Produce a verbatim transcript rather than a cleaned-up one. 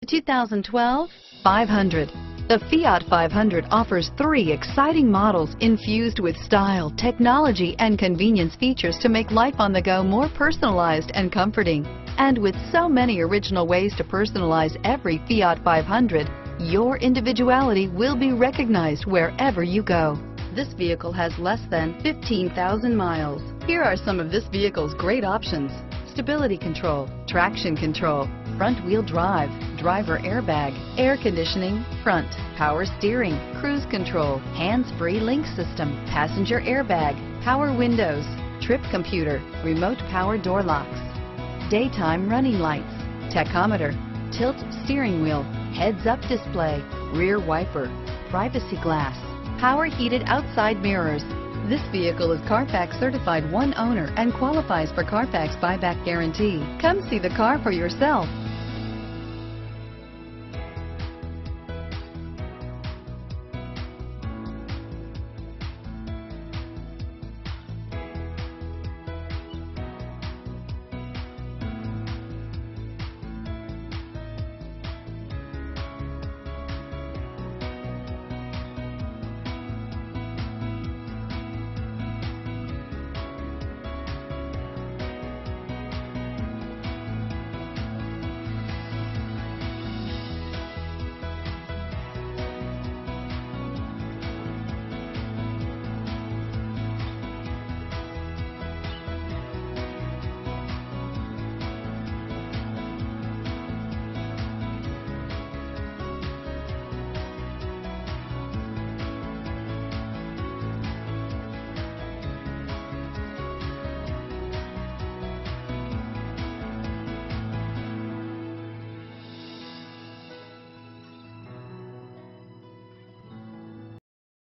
two thousand twelve five hundred. The Fiat five hundred offers three exciting models infused with style, technology, and convenience features to make life on the go more personalized and comforting. And with so many original ways to personalize every Fiat five hundred, your individuality will be recognized wherever you go. This vehicle has less than fifteen thousand miles. Here are some of this vehicle's great options: stability control, traction control, front wheel drive, driver airbag, air conditioning, front, power steering, cruise control, hands-free link system, passenger airbag, power windows, trip computer, remote power door locks, daytime running lights, tachometer, tilt steering wheel, heads-up display, rear wiper, privacy glass, power heated outside mirrors. This vehicle is Carfax certified one owner and qualifies for Carfax buyback guarantee. Come see the car for yourself.